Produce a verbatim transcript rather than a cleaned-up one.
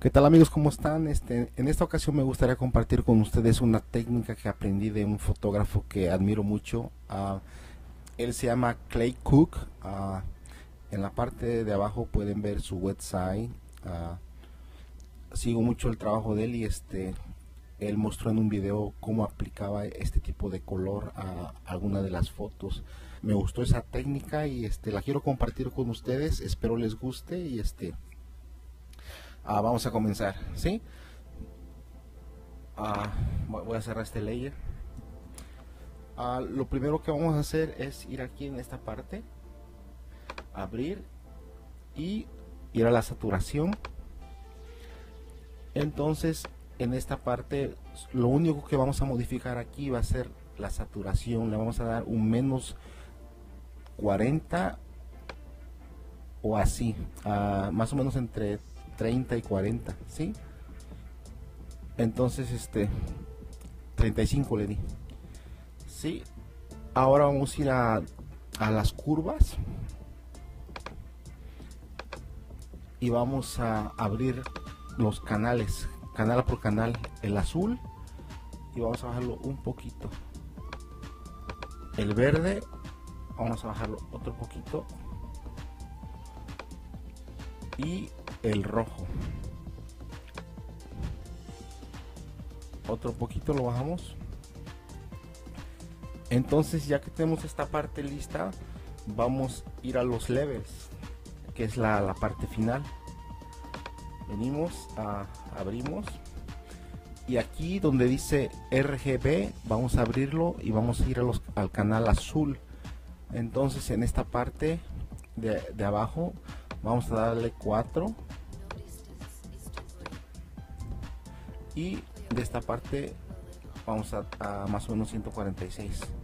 ¿Qué tal amigos? ¿Cómo están? Este, en esta ocasión me gustaría compartir con ustedes una técnica que aprendí de un fotógrafo que admiro mucho. Uh, él se llama Clay Cook. Uh, en la parte de abajo pueden ver su website. Uh, sigo mucho el trabajo de él y este, él mostró en un video cómo aplicaba este tipo de color a alguna de las fotos. Me gustó esa técnica y este, la quiero compartir con ustedes. Espero les guste y este... Uh, vamos a comenzar, ¿sí? Uh, voy a cerrar este layer. Uh, lo primero que vamos a hacer es ir aquí en esta parte, abrir y ir a la saturación. Entonces, en esta parte, lo único que vamos a modificar aquí va a ser la saturación. Le vamos a dar un menos cuarenta o así, uh, más o menos entre treinta y cuarenta, ¿sí? Entonces este treinta y cinco le di, ¿sí? Ahora vamos a ir a, a las curvas y vamos a abrir los canales, canal por canal, el azul, y vamos a bajarlo un poquito. El verde vamos a bajarlo otro poquito, y el rojo otro poquito lo bajamos. Entonces, ya que tenemos esta parte lista, vamos a ir a los levels, que es la, la parte final. Venimos a abrimos y aquí donde dice R G B vamos a abrirlo y vamos a ir a los, al canal azul. Entonces, en esta parte de, de abajo vamos a darle cuatro y de esta parte vamos a, a más o menos ciento cuarenta y seis.